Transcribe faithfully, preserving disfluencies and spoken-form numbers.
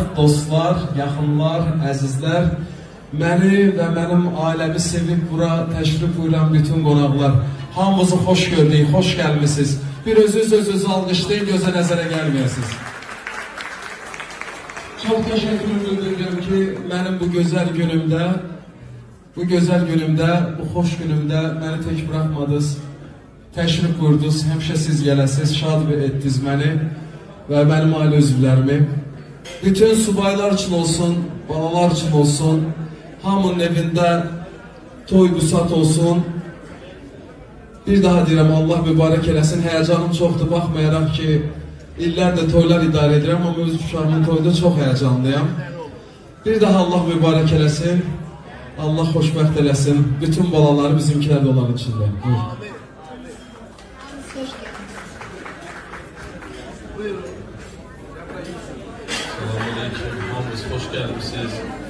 dostlar, yaxınlar, əzizlər, məni və mənim ailəmi sevib bura təşrif buyuran bütün qonaqlar, hamınızı xoş gördük, xoş gəlmişsiniz. Bir özünüz özünüzü alqışlayın, gözə nəzərə gəlməyəsiniz. Çox təşəkkür bildirirəm ki, mənim bu gözəl günümdə, bu gözəl günümdə, bu xoş günümdə məni tək bırakmadınız, təşrif buyurdunuz, həmişə siz gələsiniz, şad etdiniz məni və mənim ailə üzvlərimi. Bütün subaylar üçün olsun, balalar üçün olsun, hamının evində toy qusat olsun. Bir daha deyirəm, Allah mübarək eləsin, həyəcanım çoxdur, baxmayaraq ki, illərdə toylar idarə edirəm, amma öz uşağımın toyunda çox həyəcanlıyam. Bir daha Allah mübarək eləsin, Allah xoşbəxt eləsin, bütün balaları bizimkilərdə olan içində. Buyur. Selamünaleyküm, hamınız hoş gelmişsiniz.